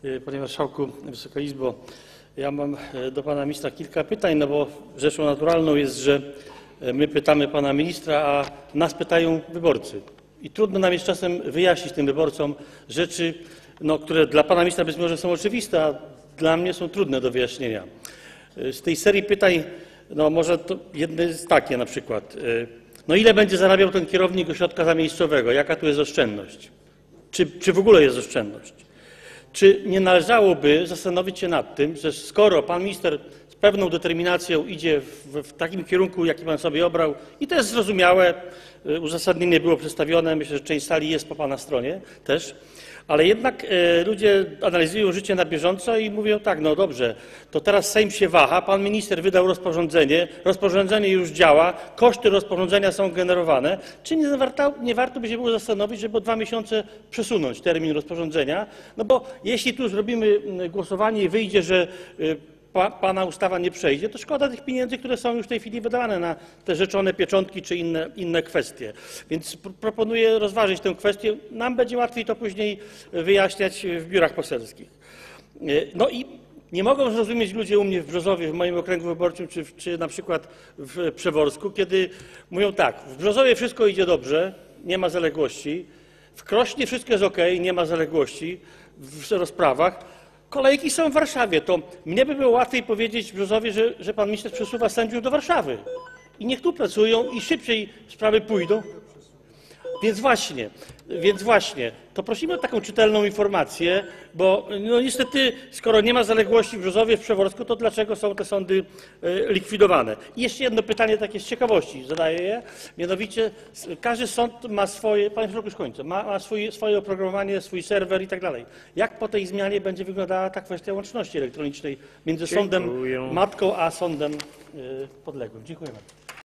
Panie Marszałku, Wysoka Izbo, ja mam do pana ministra kilka pytań, no bo rzeczą naturalną jest, że my pytamy pana ministra, a nas pytają wyborcy. I trudno nam jest czasem wyjaśnić tym wyborcom rzeczy, które dla pana ministra być może są oczywiste, a dla mnie są trudne do wyjaśnienia. Z tej serii pytań, może to jedno jest takie na przykład. Ile będzie zarabiał ten kierownik ośrodka zamiejscowego? Jaka tu jest oszczędność? Czy w ogóle jest oszczędność? Czy nie należałoby zastanowić się nad tym, że skoro pan minister z pewną determinacją idzie w takim kierunku, jaki pan sobie obrał, i to jest zrozumiałe, uzasadnienie było przedstawione, myślę, że część sali jest po pana stronie też, ale jednak ludzie analizują życie na bieżąco i mówią tak, no dobrze, to teraz Sejm się waha, pan minister wydał rozporządzenie już działa, koszty rozporządzenia są generowane. Czy nie warto by się było zastanowić, żeby o 2 miesiące przesunąć termin rozporządzenia? No bo jeśli tu zrobimy głosowanie i wyjdzie, że pana ustawa nie przejdzie, to szkoda tych pieniędzy, które są już w tej chwili wydawane na te rzeczone pieczątki czy inne kwestie. Więc proponuję rozważyć tę kwestię. Nam będzie łatwiej to później wyjaśniać w biurach poselskich. I nie mogą zrozumieć ludzie u mnie w Brzozowie, w moim okręgu wyborczym, czy na przykład w Przeworsku, kiedy mówią tak, w Brzozowie wszystko idzie dobrze, nie ma zaległości, w Krośnie wszystko jest okej, nie ma zaległości w rozprawach, kolejki są w Warszawie. To mnie by było łatwiej powiedzieć w Brzozowie, że pan minister przesuwa sędziów do Warszawy i niech tu pracują i szybciej sprawy pójdą. Więc właśnie, to prosimy o taką czytelną informację, bo niestety, skoro nie ma zaległości w Brzozowie, w Przeworsku, to dlaczego są te sądy likwidowane? I jeszcze jedno pytanie takie z ciekawości zadaję je, mianowicie każdy sąd ma swoje, panie marszałku, już kończę, ma swoje oprogramowanie, swój serwer i tak dalej. Jak po tej zmianie będzie wyglądała ta kwestia łączności elektronicznej między sądem matką a sądem podległym? Dziękuję bardzo.